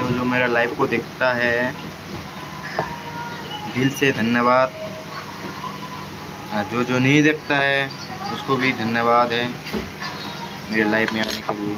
जो मेरा लाइव को देखता है दिल से धन्यवाद। जो नहीं देखता है उसको भी धन्यवाद है मेरे लाइव में आने के लिए।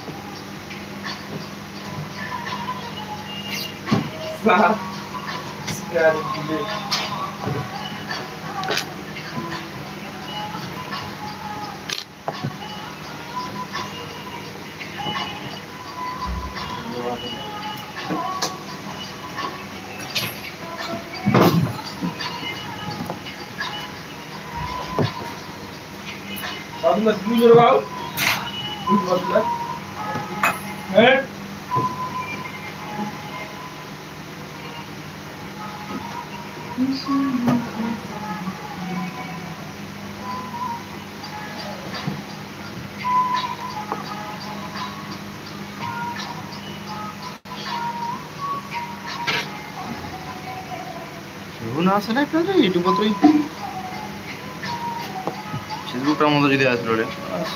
আসে না আপনাদের ইউটিউব তো ফেসবুকটার মতো যদি আসলো রে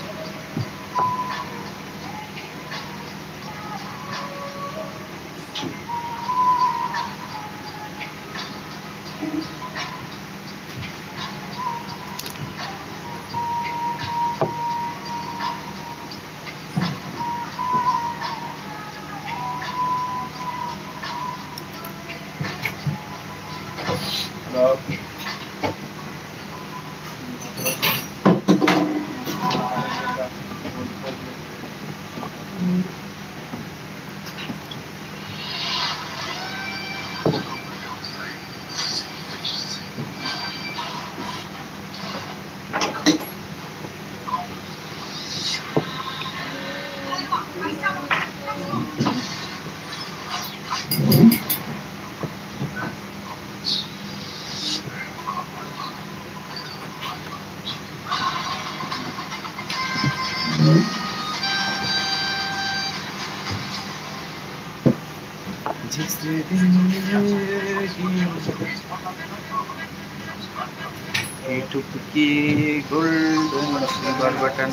यूट्यूब की गोल्डन सिल्वर बटन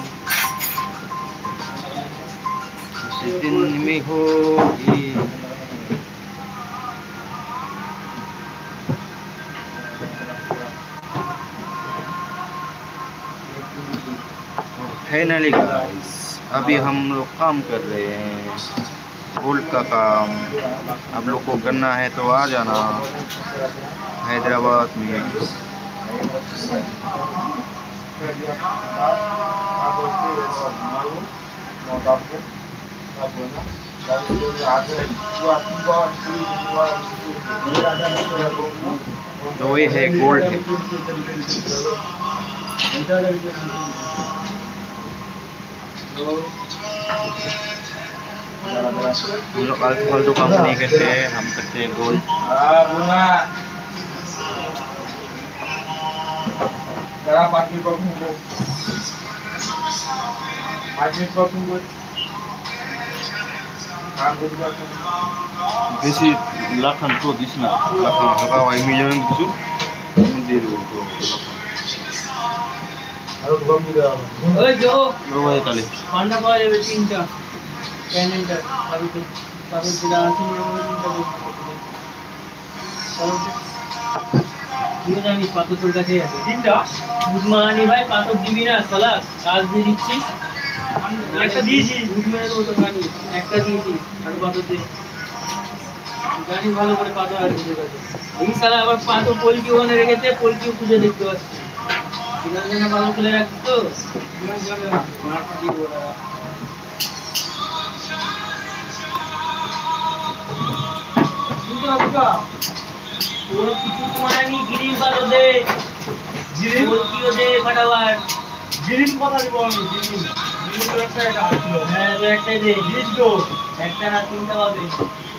उसी दिन में होगी। फाइनली गाइस अभी हम लोग काम कर रहे हैं गोल्ड का काम। आप लोग को करना है तो आ जाना हैदराबाद में। तो ये है गोल्ड है। हम लोग फालतू काम नहीं करते हैं, हम करते हैं गोल्ड। বেশি লাখান তো দিস না, লাখান হালকা ওই মিলিয়ন কিছু দিয়ে দেবো তো আর গম দিয়ে দাও। ওই जो রোবাই তালে পান্ডা পাওয়া যাবে তিনটা ক্যানেন্ডার তারপরে তারপর যেটা আছে তিনটা জানিস পাথর তোর কাছে আছে তিনটা বুধমানি ভাই পাথর দিবি না সালা কাজ দিয়ে দিচ্ছি একটা দিয়েছি বুধমানি তো জানি একটা দিয়েছি আর পাথর দিয়ে জানি ভালো করে পাথর আর দিয়ে গেছে এই সালা আবার পাথর পোলকি ওখানে রেখেছে পোলকিও খুঁজে দেখতে পাচ্ছি সিগন্যাল ভালো খুলে রাখছি তো যাবে মার দিয়ে ওরা आपका वो किसी तुम्हारी ग्रीन वालों दे ग्रीन बोलतियों दे फटाफट ग्रीन पता नहीं कौन ग्रीन तो लगता है है तो एक दे ग्रीन दो एक ना तीन दवा दे